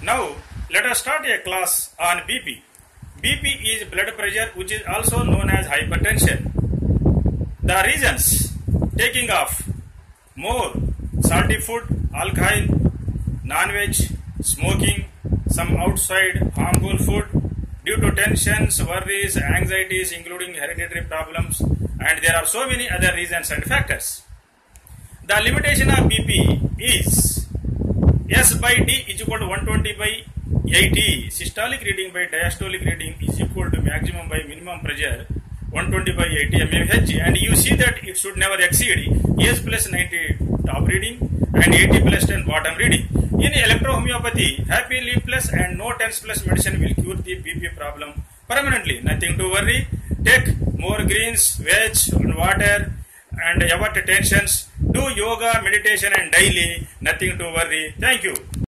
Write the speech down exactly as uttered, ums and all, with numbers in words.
Now, let us start a class on B P. B P is blood pressure, which is also known as hypertension. The reasons: taking of more salty food, alcohol, non-veg, smoking, some outside harmful food, due to tensions, worries, anxieties, including hereditary problems, and there are so many other reasons and factors. The limitation of B P is S by D is equal to one hundred twenty by eighty. Systolic reading by diastolic reading is equal to maximum by minimum pressure one hundred twenty by eighty millimeters, and you see that it should never exceed S plus ninety top reading and eighty plus ten bottom reading. In Electro Homeopathy, happy leaf plus and no tens plus medicine will cure the B P problem permanently. Nothing to worry. Take more greens, veg and water and avoid tensions. Do yoga, meditation and daily. Nothing to worry. Thank you.